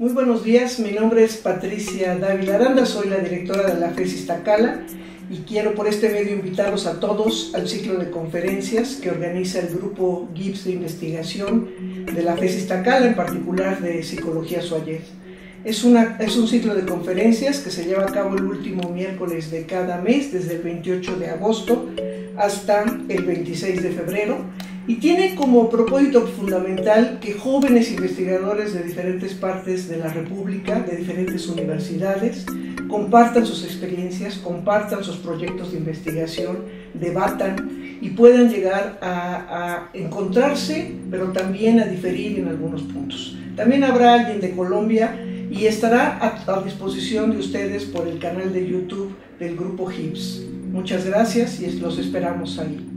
Muy buenos días, mi nombre es Patricia Dávila Aranda, soy la directora de la FES Iztacala y quiero por este medio invitarlos a todos al ciclo de conferencias que organiza el grupo GIBS de investigación de la FES Iztacala, en particular de Psicología Suayed. Es un ciclo de conferencias que se lleva a cabo el último miércoles de cada mes, desde el 28 de agosto hasta el 26 de febrero, y tiene como propósito fundamental que jóvenes investigadores de diferentes partes de la República, de diferentes universidades, compartan sus experiencias, compartan sus proyectos de investigación, debatan y puedan llegar a encontrarse, pero también a diferir en algunos puntos. También habrá alguien de Colombia y estará a disposición de ustedes por el canal de YouTube del grupo GIBS. Muchas gracias y los esperamos ahí.